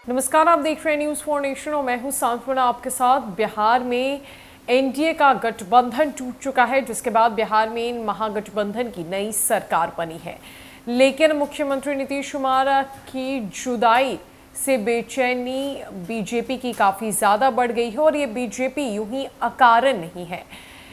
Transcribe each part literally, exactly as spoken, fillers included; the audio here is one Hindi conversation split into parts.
नमस्कार, आप देख रहे हैं न्यूज़ फॉर नेशन और मैं हूं सांत्वना आपके साथ। बिहार में एनडीए का गठबंधन टूट चुका है, जिसके बाद बिहार में इन महागठबंधन की नई सरकार बनी है। लेकिन मुख्यमंत्री नीतीश कुमार की जुदाई से बेचैनी बीजेपी की काफ़ी ज़्यादा बढ़ गई है और ये बीजेपी यूं ही अकारण नहीं है।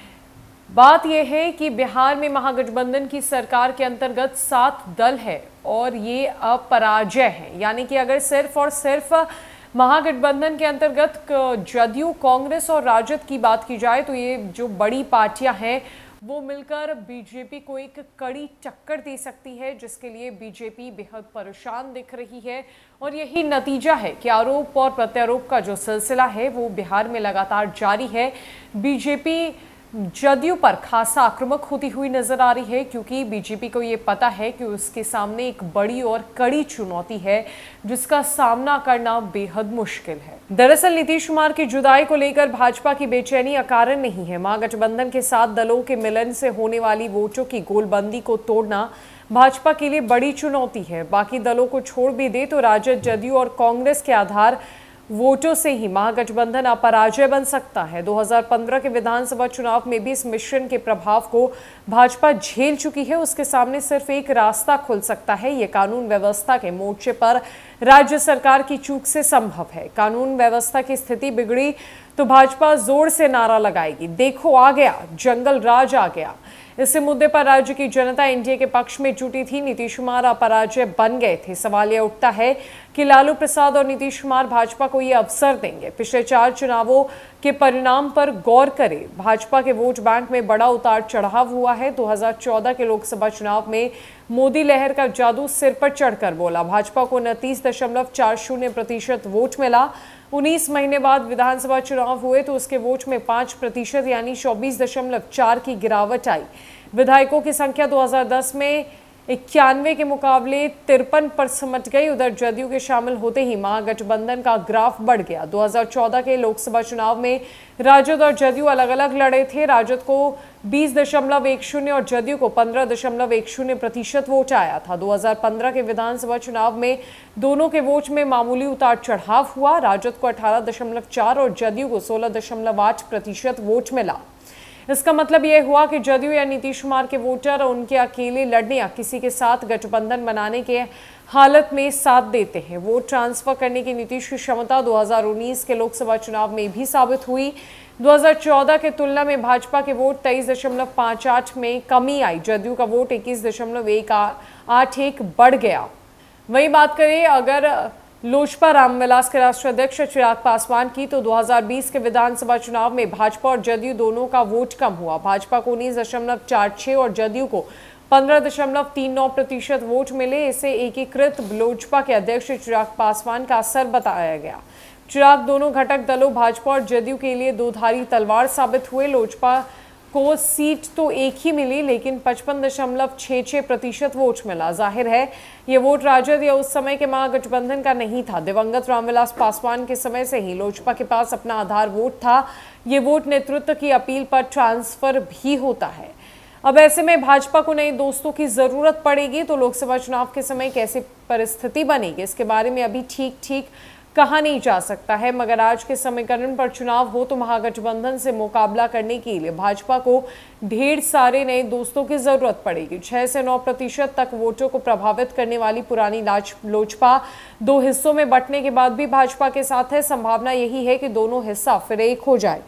बात यह है कि बिहार में महागठबंधन की सरकार के अंतर्गत सात दल है और ये अपराजय है, यानी कि अगर सिर्फ और सिर्फ महागठबंधन के अंतर्गत जदयू, कांग्रेस और राजद की बात की जाए तो ये जो बड़ी पार्टियां हैं वो मिलकर बीजेपी को एक कड़ी टक्कर दे सकती है, जिसके लिए बीजेपी बेहद परेशान दिख रही है। और यही नतीजा है कि आरोप और प्रत्यारोप का जो सिलसिला है वो बिहार में लगातार जारी है। बीजेपी जदयू पर खासा आक्रामक होती हुई नजर आ रही है, क्योंकि बीजेपी को ये पता है कि उसके सामने एक बड़ी और कड़ी चुनौती है जिसका सामना करना बेहद मुश्किल है। दरअसल नीतीश कुमार की जुदाई को लेकर भाजपा की बेचैनी अकारण नहीं है। महागठबंधन के साथ दलों के मिलन से होने वाली वोटों की गोलबंदी को तोड़ना भाजपा के लिए बड़ी चुनौती है। बाकी दलों को छोड़ भी दे तो राजद, जदयू और कांग्रेस के आधार वोटों से ही महागठबंधन अपराजय बन सकता है। दो हज़ार पंद्रह के विधानसभा चुनाव में भी इस मिश्रण के प्रभाव को भाजपा झेल चुकी है। उसके सामने सिर्फ एक रास्ता खुल सकता है, ये कानून व्यवस्था के मोर्चे पर राज्य सरकार की चूक से संभव है। कानून व्यवस्था की स्थिति बिगड़ी तो भाजपा जोर से नारा लगाएगी, देखो आ गया, जंगल राज आ गया। इस मुद्दे पर राज्य की जनता एनडीए के पक्ष में जुटी थी। नीतीश कुमार अपराजय बन गए थे। सवाल यह उठता है कि लालू प्रसाद और नीतीश कुमार भाजपा को ये अवसर देंगे। पिछले चार चुनावों के परिणाम पर गौर करें। भाजपा के वोट बैंक में बड़ा उतार चढ़ाव हुआ है। दो हज़ार चौदह के लोकसभा चुनाव में मोदी लहर का जादू सिर पर चढ़कर बोला। भाजपा को उनतीस दशमलव चार शून्य प्रतिशत वोट मिला। उन्नीस महीने बाद विधानसभा चुनाव हुए तो उसके वोट में पाँच प्रतिशत यानी चौबीस दशमलव चार की गिरावट आई। विधायकों की संख्या दो हज़ार दस में इक्यानवे के मुकाबले तिरपन पर सिमट गई। उधर जदयू के शामिल होते ही महागठबंधन का ग्राफ बढ़ गया। दो हज़ार चौदह के लोकसभा चुनाव में राजद और जदयू अलग अलग लड़े थे। राजद को बीस दशमलव एक शून्य और जदयू को पंद्रह दशमलव एक शून्य प्रतिशत वोट आया था। दो हज़ार पंद्रह के विधानसभा चुनाव में दोनों के वोट में मामूली उतार चढ़ाव हुआ। राजद को अठारह दशमलव चार और जदयू को सोलह दशमलव आठ प्रतिशत वोट मिला। इसका मतलब यह हुआ कि जदयू या नीतीश कुमार के वोटर उनके अकेले लड़ने या किसी के साथ गठबंधन बनाने के हालत में साथ देते हैं। वोट ट्रांसफर करने की नीतीश की क्षमता दो हज़ार उन्नीस के लोकसभा चुनाव में भी साबित हुई। दो हज़ार चौदह के तुलना में भाजपा के वोट तेईस दशमलव पाँच आठ में कमी आई। जदयू का वोट इक्कीस दशमलव एक आठ एक बढ़ गया। वही बात करें अगर लोजपा रामविलास के राष्ट्रीय अध्यक्ष चिराग पासवान की, तो दो हज़ार बीस के विधानसभा चुनाव में भाजपा और जदयू दोनों का वोट कम हुआ। भाजपा को उन्नीस दशमलव चार छह और जदयू को पंद्रह दशमलव तीन नौ प्रतिशत वोट मिले। इसे एकीकृत लोजपा के अध्यक्ष चिराग पासवान का असर बताया गया। चिराग दोनों घटक दलों भाजपा और जदयू के लिए दो धारी तलवार साबित हुए। लोजपा को सीट तो एक ही मिली, लेकिन पचपन दशमलव छः छः प्रतिशत वोट मिला। जाहिर है ये वोट राजद या उस समय के महागठबंधन का नहीं था। दिवंगत रामविलास पासवान के समय से ही लोजपा के पास अपना आधार वोट था। ये वोट नेतृत्व की अपील पर ट्रांसफर भी होता है। अब ऐसे में भाजपा को नए दोस्तों की जरूरत पड़ेगी तो लोकसभा चुनाव के समय कैसी परिस्थिति बनेगी, इसके बारे में अभी ठीक ठीक कहा नहीं जा सकता है। मगर आज के समीकरण पर चुनाव हो तो महागठबंधन से मुकाबला करने के लिए भाजपा को ढेर सारे नए दोस्तों की जरूरत पड़ेगी। छह से नौ प्रतिशत तक वोटों को प्रभावित करने वाली पुरानी लोजपा दो हिस्सों में बंटने के बाद भी भाजपा के साथ है। संभावना यही है कि दोनों हिस्सा फिर एक हो जाए।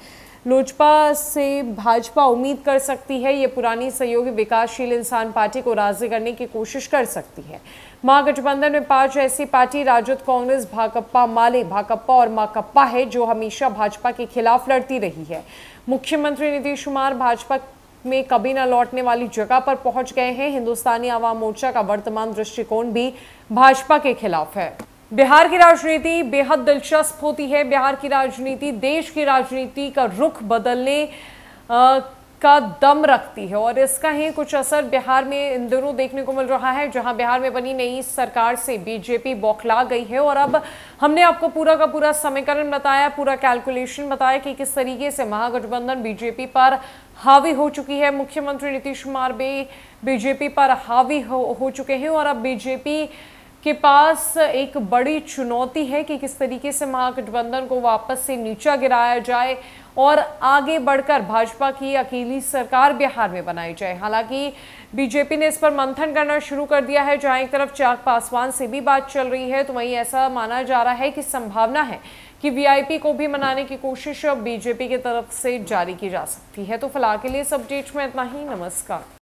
लोजपा से भाजपा उम्मीद कर सकती है ये पुरानी सहयोगी विकासशील इंसान पार्टी को राजी करने की कोशिश कर सकती है। महागठबंधन में पांच ऐसी पार्टी राजद, कांग्रेस, भाकपा माले, भाकपा और माकपा है जो हमेशा भाजपा के खिलाफ लड़ती रही है। मुख्यमंत्री नीतीश कुमार भाजपा में कभी न लौटने वाली जगह पर पहुंच गए हैं। हिंदुस्तानी आवाम मोर्चा का वर्तमान दृष्टिकोण भी भाजपा के खिलाफ है। बिहार की राजनीति बेहद दिलचस्प होती है। बिहार की राजनीति देश की राजनीति का रुख बदलने आ, का दम रखती है और इसका ही कुछ असर बिहार में इन दिनों देखने को मिल रहा है, जहां बिहार में बनी नई सरकार से बीजेपी बौखला गई है। और अब हमने आपको पूरा का पूरा समीकरण बताया, पूरा कैलकुलेशन बताया कि किस तरीके से महागठबंधन बीजेपी पर हावी हो चुकी है। मुख्यमंत्री नीतीश कुमार भी बीजेपी पर हावी हो, हो चुके हैं और अब बीजेपी के पास एक बड़ी चुनौती है कि किस तरीके से महागठबंधन को वापस से नीचा गिराया जाए और आगे बढ़कर भाजपा की अकेली सरकार बिहार में बनाई जाए। हालांकि बीजेपी ने इस पर मंथन करना शुरू कर दिया है। जहां एक तरफ चिराग पासवान से भी बात चल रही है, तो वहीं ऐसा माना जा रहा है कि संभावना है कि वीआईपी को भी मनाने की कोशिश अब बीजेपी की तरफ से जारी की जा सकती है। तो फिलहाल के लिए इस अपडेट में इतना ही। नमस्कार।